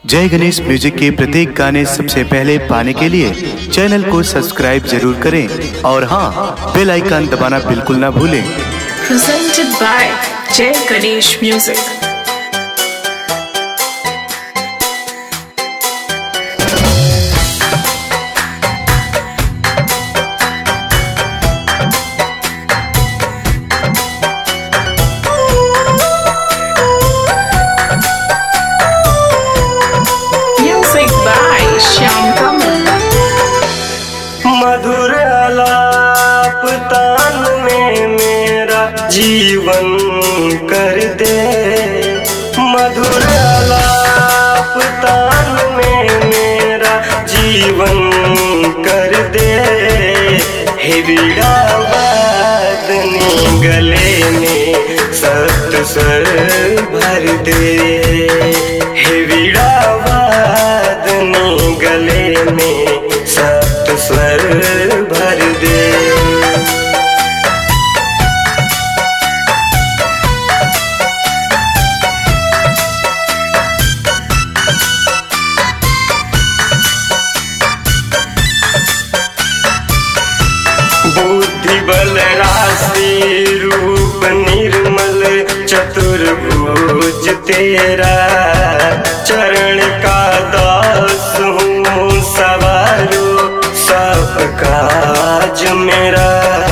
जय गणेश म्यूजिक के प्रत्येक गाने सबसे पहले पाने के लिए चैनल को सब्सक्राइब जरूर करें और हाँ, बेल आइकन दबाना बिल्कुल ना भूलें। Presented by Jay Ganesh Music. मधुर आलाप तान में मेरा जीवन कर दे, मधुर आलाप तान में मेरा जीवन कर दे। हे वीणा वादनी गले में सत स्वर भर दे, हे वीणा वादनी गले में सत स्वर भर दे। बुद्धि बल राशि रूप निर्मल चतुर्भुज तेरा, चरण का दास हूँ सवारो सब काज मेरा।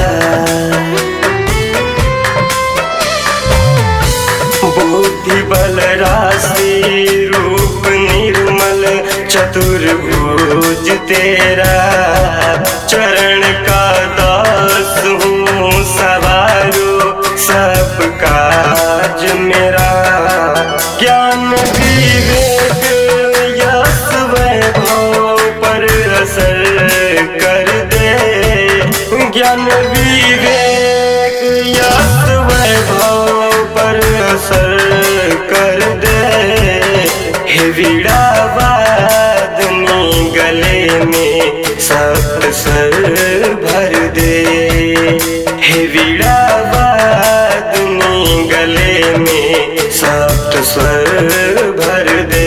बुद्धि बल राशि रूप निर्मल चतुर्भुज तेरा, चरण का दास हूँ सवारो सब काज मेरा। ज्ञान विवेक यश वैभव पर असर कर दे, ज्ञान विवेक यश वैभव पर असर कर दे। हे वीणा वादनी गले में सत स्वर भर दे, हे वीणा वादनी गले में सत स्वर भर दे।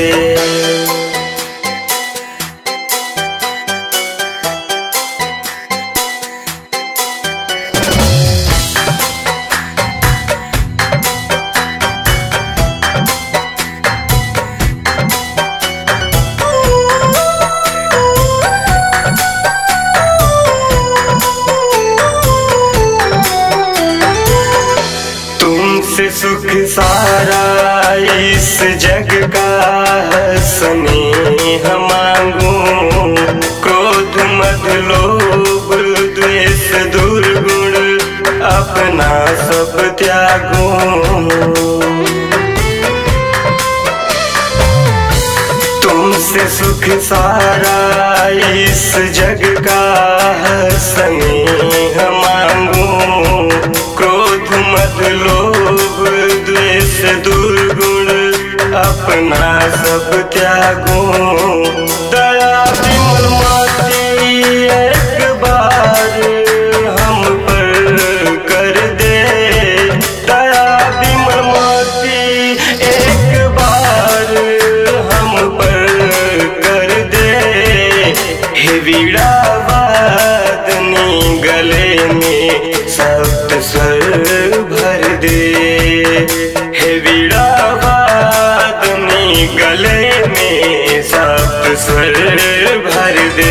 तुमसे सुख सारा इस जग का स्नेह मांगूं, क्रोध मद लोभ द्वेष दुर्गुण अपना सब त्यागूं। तुमसे सुख सारा इस जग का स्नेह मांगूं, क्रोध मद लोभ द्वेष दुर्गुण अपना सब त्यागूं। दया विमल माती एक बार हम पर कर दे, दया विमल माती एक बार हम पर कर दे। हे वीणा वादनी गले में सप्त स्वर भर दे, हे वीणा वादनी गले में सप्त स्वर भर दे।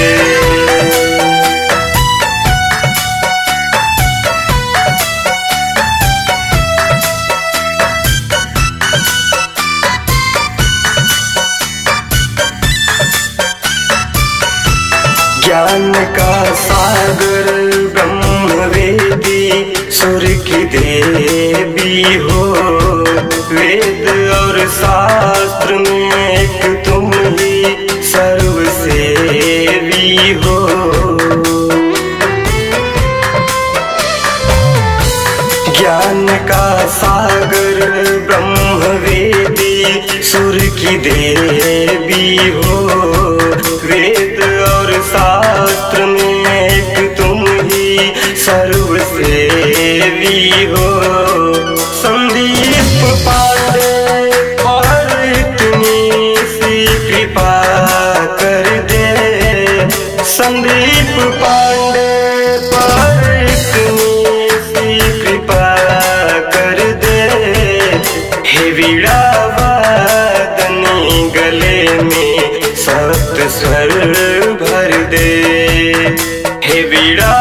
ज्ञान का सागर ब्रह्म वेदी सुर की देवी हो, वेद और शास्त्र में एक तुम ही सर्वसेवी हो। ज्ञान का सागर ब्रह्म वेदी सुर की देवी हो, वेद और शास्त्र में एक तुम ही सर्वसेवी हो। संदीप पांडे और इतनी सी में सप्त स्वर भर दे। हे वीणा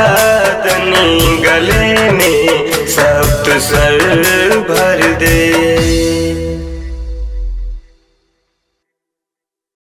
वादनी गले में सप्त स्वर भर दे।